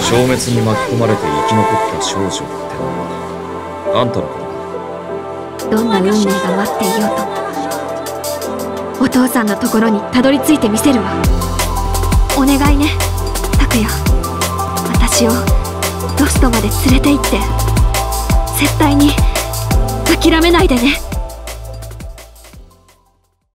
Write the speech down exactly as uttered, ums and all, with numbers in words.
消滅に巻き込まれて生き残った少女ってのはあんたのことだ。 どんな運命が待っていようとお父さんのところにたどり着いてみせるわ。お願いね拓也、私をロストまで連れて行って。絶対に諦めないでね。